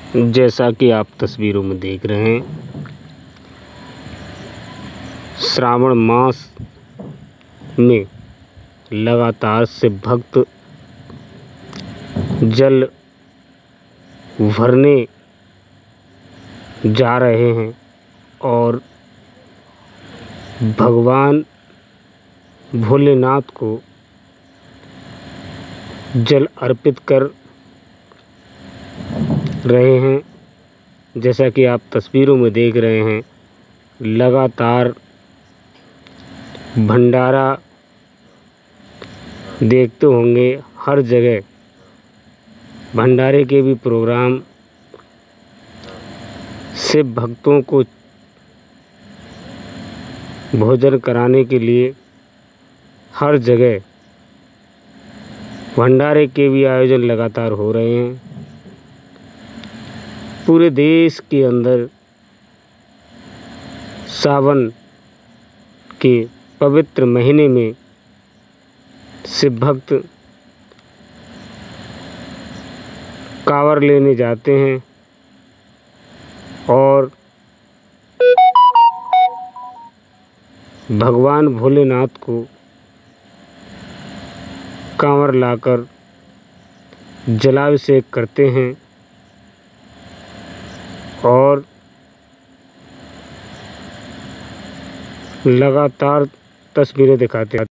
जैसा कि आप तस्वीरों में देख रहे हैं, श्रावण मास में लगातार से भक्त जल भरने जा रहे हैं और भगवान भोलेनाथ को जल अर्पित कर रहे हैं। जैसा कि आप तस्वीरों में देख रहे हैं, लगातार भंडारा देखते होंगे, हर जगह भंडारे के भी प्रोग्राम शिव भक्तों को भोजन कराने के लिए हर जगह भंडारे के भी आयोजन लगातार हो रहे हैं। पूरे देश के अंदर सावन के पवित्र महीने में शिव भक्त कांवर लेने जाते हैं और भगवान भोलेनाथ को कांवर लाकर जलाभिषेक करते हैं और लगातार तस्वीरें दिखाते हैं।